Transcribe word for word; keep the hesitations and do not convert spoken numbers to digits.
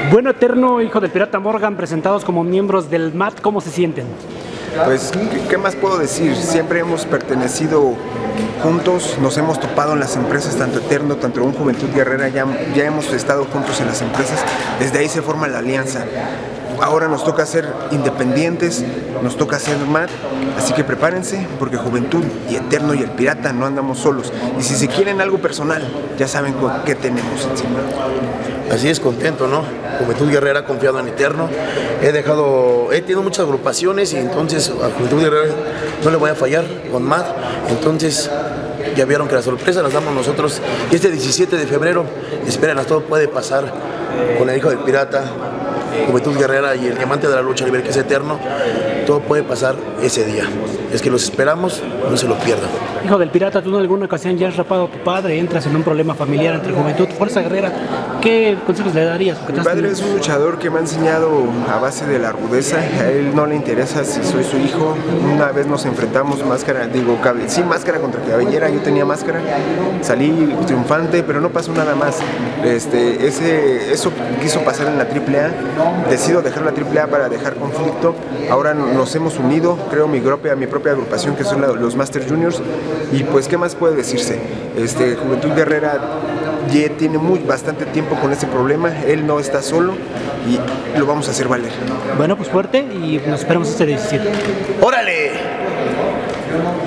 Bueno Eterno, hijo del Pirata Morgan, presentados como miembros del M A T, ¿cómo se sienten? Pues, ¿qué, ¿qué más puedo decir? Siempre hemos pertenecido juntos, nos hemos topado en las empresas, tanto Eterno, tanto un Juventud Guerrera, ya, ya hemos estado juntos en las empresas, desde ahí se forma la alianza. Ahora nos toca ser independientes, nos toca ser M A T, así que prepárense, porque Juventud y Eterno y el Pirata no andamos solos. Y si se quieren algo personal, ya saben qué tenemos encima. Así es, contento, ¿no? Juventud Guerrera, confiado en Eterno. He dejado, he tenido muchas agrupaciones y entonces a Juventud Guerrera no le voy a fallar con M A T. Entonces ya vieron que la sorpresa la damos nosotros. Y este diecisiete de febrero, espérenlas, todo puede pasar con el hijo del Pirata, Juventud Guerrera y el diamante de la lucha libre que es Eterno. Todo puede pasar ese día. Es que los esperamos, no se lo pierdan. Hijo del Pirata, tú en alguna ocasión ya has rapado a tu padre, entras en un problema familiar entre Juventud, Fuerza Guerrera. ¿Qué consejos le darías? Mi padre es un luchador que me ha enseñado a base de la rudeza. A él no le interesa si soy su hijo. Una vez nos enfrentamos máscara, digo, sí, máscara contra cabellera. Yo tenía máscara, salí triunfante, pero no pasó nada más. Este, ese, eso quiso pasar en la triple A. Decido dejar la triple A para dejar conflicto. Ahora nos hemos unido, creo mi propia, mi propia agrupación que son la, los Master Juniors. Y pues, ¿qué más puede decirse? Este, Juventud Guerrera ya tiene muy, bastante tiempo con ese problema, él no está solo y lo vamos a hacer valer. Bueno, pues fuerte y nos esperamos este diecisiete. ¡Órale!